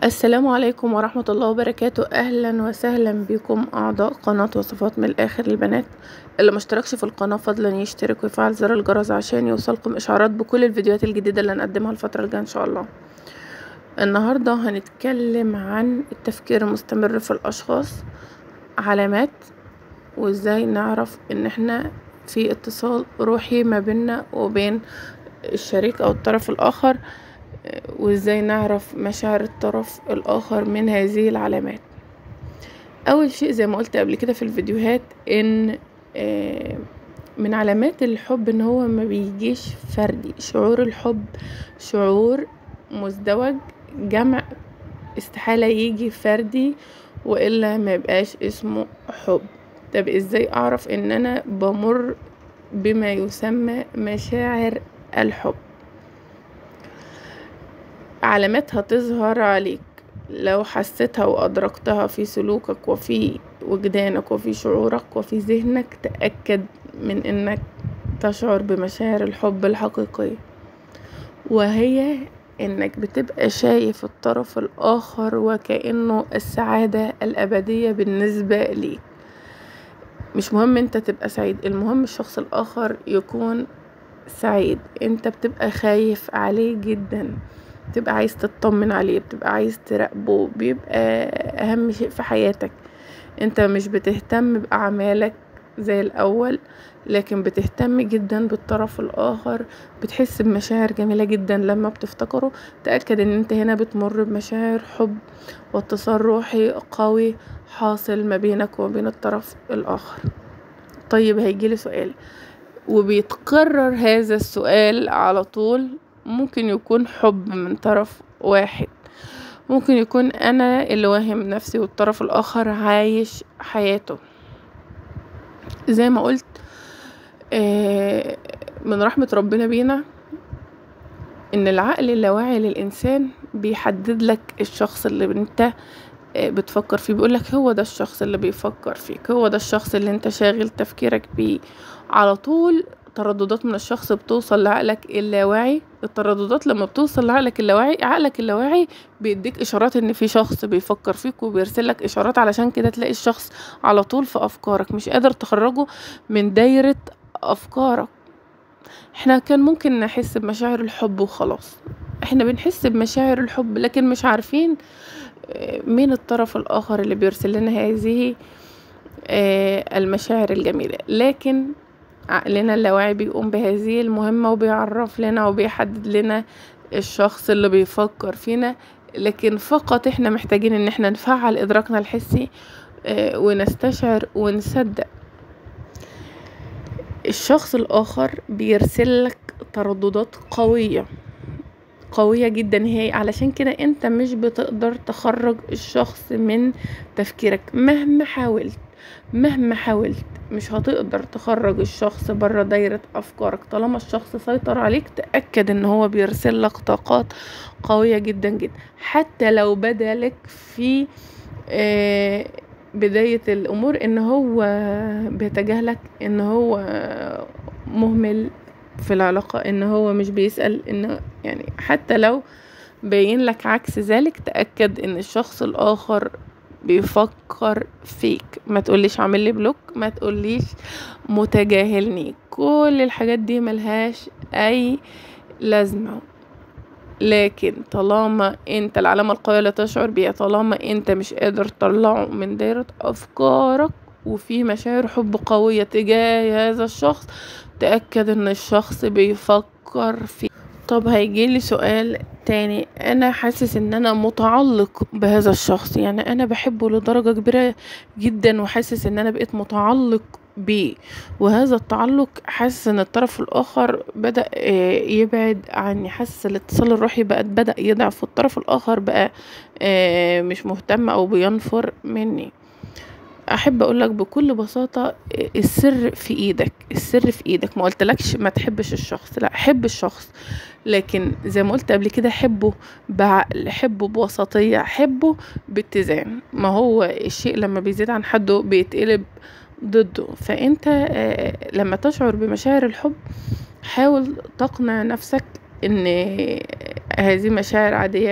السلام عليكم ورحمة الله وبركاته. اهلا وسهلا بكم اعضاء قناة وصفات من الاخر للبنات. اللي مشتركش في القناة فضلا يشترك ويفعل زر الجرس عشان يوصلكم اشعارات بكل الفيديوهات الجديدة اللي هنقدمها الفترة الجاية ان شاء الله. النهاردة هنتكلم عن التفكير المستمر في الاشخاص، علامات، وازاي نعرف ان احنا في اتصال روحي ما بيننا وبين الشريك او الطرف الاخر، وازاي نعرف مشاعر الطرف الاخر من هذه العلامات. اول شيء زي ما قلت قبل كده في الفيديوهات ان من علامات الحب ان هو ما بيجيش فردي. شعور الحب شعور مزدوج جمع، استحالة يجي فردي والا ما يبقاش اسمه حب. طب ازاي اعرف ان انا بمر بما يسمى مشاعر الحب؟ علاماتها تظهر عليك لو حسيتها وأدركتها في سلوكك وفي وجدانك وفي شعورك وفي ذهنك. تأكد من انك تشعر بمشاعر الحب الحقيقية، وهي انك بتبقى شايف الطرف الآخر وكأنه السعادة الأبدية بالنسبة ليك. مش مهم انت تبقى سعيد، المهم الشخص الآخر يكون سعيد. انت بتبقى خايف عليه جدا، بتبقى عايز تطمن عليه، بتبقى عايز تراقبه، بيبقى اهم شيء في حياتك. انت مش بتهتم بأعمالك زي الاول، لكن بتهتم جدا بالطرف الاخر، بتحس بمشاعر جميلة جدا لما بتفتكره. تأكد ان انت هنا بتمر بمشاعر حب واتصال روحي قوي حاصل ما بينك وبين الطرف الاخر. طيب هيجيلي سؤال، وبيتكرر هذا السؤال على طول. ممكن يكون حب من طرف واحد، ممكن يكون انا اللي واهم نفسي والطرف الاخر عايش حياته. زي ما قلت من رحمة ربنا بينا ان العقل اللاواعي للانسان بيحدد لك الشخص اللي انت بتفكر فيه. بيقولك هو ده الشخص اللي بيفكر فيك، هو ده الشخص اللي انت شاغل تفكيرك بيه على طول. ترددات من الشخص بتوصل لعقلك اللاواعي. الترددات لما بتوصل لعقلك اللاواعي، عقلك اللاواعي بيديك اشارات ان في شخص بيفكر فيك وبيرسلك اشارات. علشان كده تلاقي الشخص على طول في افكارك، مش قادر تخرجه من دايرة افكارك. احنا كان ممكن نحس بمشاعر الحب وخلاص، احنا بنحس بمشاعر الحب لكن مش عارفين مين الطرف الآخر اللي بيرسل لنا هذه المشاعر الجميلة. لكن عقلنا اللاواعي بيقوم بهذه المهمة وبيعرف لنا وبيحدد لنا الشخص اللي بيفكر فينا. لكن فقط احنا محتاجين ان احنا نفعل ادراكنا الحسي ونستشعر ونصدق. الشخص الآخر بيرسل لك ترددات قوية جدا، هي علشان كده انت مش بتقدر تخرج الشخص من تفكيرك. مهما حاولت مش هتقدر تخرج الشخص برا دايرة افكارك. طالما الشخص سيطر عليك تأكد ان هو بيرسل لك طاقات قوية جدا جدا. حتى لو بدا لك في بداية الامور ان هو بيتجاهلك، ان هو مهمل في العلاقة، ان هو مش بيسأل، ان يعني حتى لو بين لك عكس ذلك تأكد ان الشخص الاخر بيفكر فيك. ما تقوليش عامل لي بلوك، ما تقوليش متجاهلني، كل الحاجات دي ملهاش اي لازمة. لكن طالما انت العلامة القوية اللي تشعر بيها، طالما انت مش قادر تطلعه من دايرة افكارك وفي مشاعر حب قوية تجاه هذا الشخص، تأكد ان الشخص بيفكر فيه. طب هيجيلي سؤال تاني، انا حاسس ان انا متعلق بهذا الشخص، يعني انا بحبه لدرجة كبيرة جدا وحاسس ان انا بقيت متعلق بيه، وهذا التعلق حاسس ان الطرف الاخر بدأ يبعد عني، حاسس الاتصال الروحي بدأ يضعف والطرف الاخر بقى مش مهتم او بينفر مني. احب اقولك بكل بساطة السر في ايدك، السر في ايدك. ما قلتلكش ما تحبش الشخص، لا حب الشخص، لكن زي ما قلت قبل كده حبه بعقل، حبه بوسطية، حبه باتزان. ما هو الشيء لما بيزيد عن حده بيتقلب ضده. فانت لما تشعر بمشاعر الحب حاول تقنع نفسك ان هذه مشاعر عادية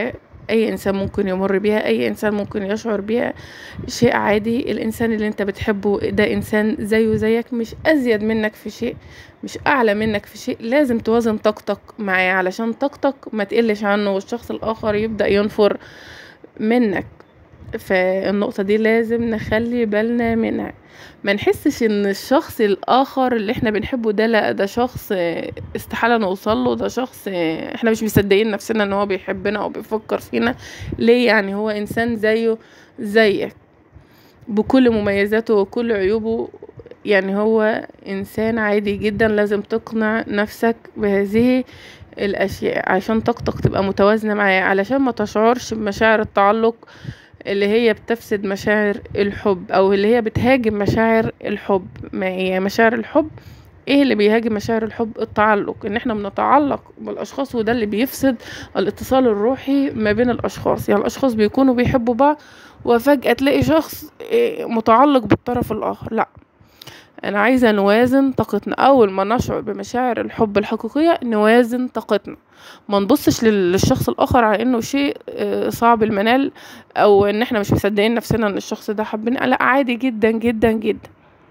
اي انسان ممكن يمر بيها، اي انسان ممكن يشعر بيها، شيء عادي. الانسان اللي انت بتحبه ده انسان زيه زيك، مش ازيد منك في شيء، مش اعلى منك في شيء. لازم توازن طاقتك معاه علشان طاقتك ما تقلش عنه والشخص الاخر يبدأ ينفر منك. فالنقطة دي لازم نخلي بالنا منها، ما نحسش ان الشخص الاخر اللي احنا بنحبه ده لا ده شخص استحالة نوصل له، ده شخص احنا مش مصدقين نفسنا ان هو بيحبنا او بيفكر فينا. ليه؟ يعني هو انسان زيه زيك بكل مميزاته وكل عيوبه، يعني هو انسان عادي جدا. لازم تقنع نفسك بهذه الاشياء عشان طاقتك تبقى متوازنة معاه، علشان ما تشعرش بمشاعر التعلق اللي هي بتفسد مشاعر الحب او اللي هي بتهاجم مشاعر الحب. ما هي مشاعر الحب ايه اللي بيهاجم مشاعر الحب؟ التعلق، ان احنا بنتعلق بالاشخاص، وده اللي بيفسد الاتصال الروحي ما بين الاشخاص. يعني الاشخاص بيكونوا بيحبوا بعض وفجأة تلاقي شخص متعلق بالطرف الاخر. لا، انا عايزة نوازن طاقتنا. اول ما نشعر بمشاعر الحب الحقيقية نوازن طاقتنا، ما نبصش للشخص الاخر على انه شيء صعب المنال، او ان احنا مش مصدقين نفسنا ان الشخص ده حبنا. لا، عادي جدا جدا جدا.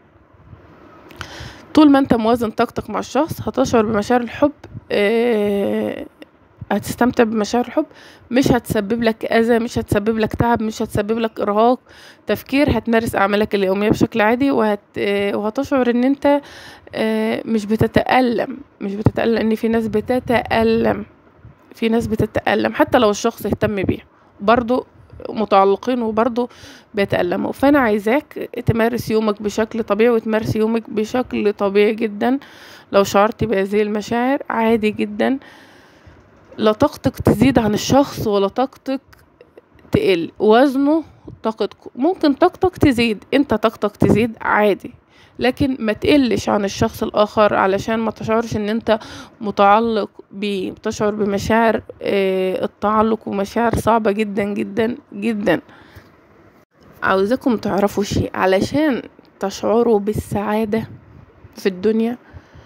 طول ما انت موازن طاقتك مع الشخص هتشعر بمشاعر الحب، هتستمتع بمشاعر الحب، مش هتسبب لك اذى، مش هتسبب لك تعب، مش هتسبب لك ارهاق تفكير. هتمارس اعمالك اليوميه بشكل عادي، وهتشعر ان انت مش بتتألم. ان في ناس بتتألم، في ناس بتتألم حتى لو الشخص اهتم بيها، برضو متعلقين وبرضو بيتألموا. فأنا عايزاك تمارس يومك بشكل طبيعي، وتمارس يومك بشكل طبيعي جدا. لو شعرت بهذه المشاعر عادي جدا، لا طاقتك تزيد عن الشخص ولا طاقتك تقل. وزنه طاقتك، ممكن طاقتك تزيد، انت طاقتك تزيد عادي، لكن ما تقلش عن الشخص الآخر علشان ما تشعرش ان انت متعلق بيه. تشعر بمشاعر التعلق ومشاعر صعبة جدا جدا جدا. عاوزاكم تعرفوا شيء، علشان تشعروا بالسعادة في الدنيا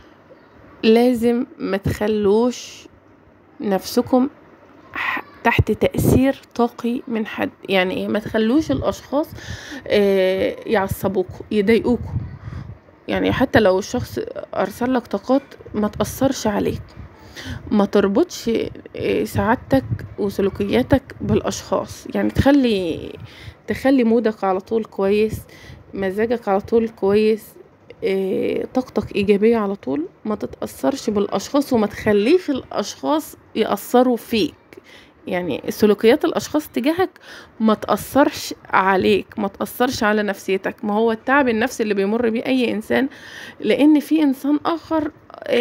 لازم ما تخلوش نفسكم تحت تأثير طاقي من حد. يعني ايه؟ ما تخلوش الاشخاص يعصبوكوا يضايقوكوا. يعني حتى لو الشخص ارسل لك طاقات ما تأثرش عليك، ما تربطش سعادتك وسلوكياتك بالاشخاص. يعني تخلي مودك على طول كويس، مزاجك على طول كويس، طاقتك ايجابية على طول. ما تتأثرش بالاشخاص وما تخليش الاشخاص يأثروا فيك. يعني سلوكيات الاشخاص تجاهك ما تأثرش عليك، ما تأثرش على نفسيتك. ما هو التعب النفسي اللي بيمر بيه اي انسان لان في انسان اخر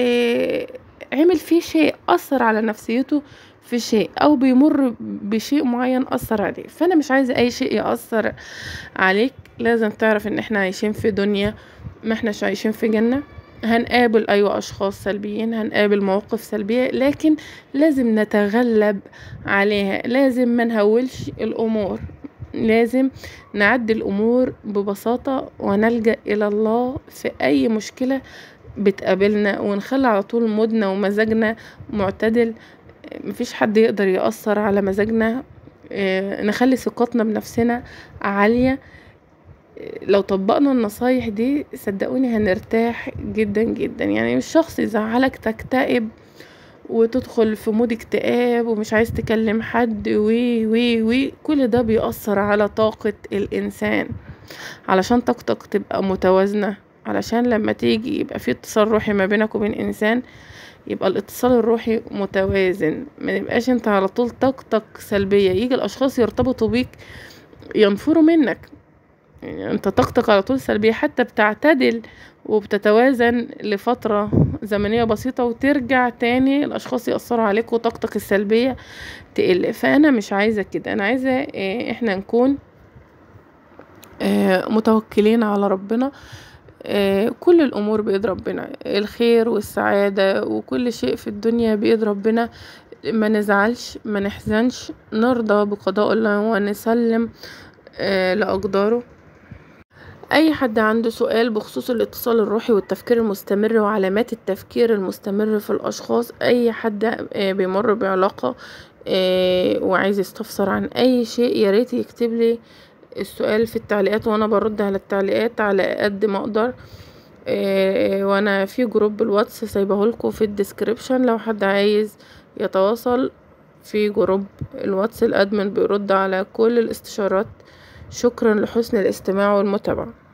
عمل فيه شيء اثر على نفسيته في شيء، او بيمر بشيء معين اثر عليه. فانا مش عايزة اي شيء يأثر عليك. لازم تعرف ان احنا عايشين في دنيا، ما احناش عايشين في جنة. هنقابل ايوه اشخاص سلبيين، هنقابل مواقف سلبية، لكن لازم نتغلب عليها. لازم ما نهولش الامور، لازم نعدي الامور ببساطة ونلجأ الى الله في اي مشكلة بتقابلنا، ونخلي على طول مودنا ومزاجنا معتدل. مفيش حد يقدر يأثر على مزاجنا. نخلي ثقتنا بنفسنا عالية. لو طبقنا النصايح دي صدقوني هنرتاح جدا جدا. يعني مش شخص يزعلك تكتئب وتدخل في مود اكتئاب ومش عايز تكلم حد وي كل ده بيأثر على طاقة الإنسان. علشان طاقتك تبقى متوازنة، علشان لما تيجي يبقى في اتصال روحي ما بينك وبين إنسان، يبقى الاتصال الروحي متوازن. ما يبقاش انت على طول طاقتك سلبية، يجي الأشخاص يرتبطوا بيك ينفروا منك. يعني انت طاقتك على طول سلبية، حتى بتعتدل وبتتوازن لفترة زمنية بسيطة وترجع تاني الاشخاص يأثروا عليك وطاقتك السلبية تقل. فانا مش عايزة كده، انا عايزة احنا نكون متوكلين على ربنا. كل الامور بيد ربنا، الخير والسعادة وكل شيء في الدنيا بيد ربنا. ما نزعلش، ما نحزنش، نرضى بقضاء الله ونسلم لأقداره. اي حد عنده سؤال بخصوص الاتصال الروحي والتفكير المستمر وعلامات التفكير المستمر في الاشخاص، اي حد بيمر بعلاقة وعايز يستفسر عن اي شيء ياريت يكتب لي السؤال في التعليقات، وانا برد على التعليقات على قد ما اقدر. وانا في جروب الواتس سايبهولكوا في الديسكريبشن لو حد عايز يتواصل في جروب الواتس. الادمن بيرد على كل الاستشارات. شكرا لحسن الاستماع والمتابعة.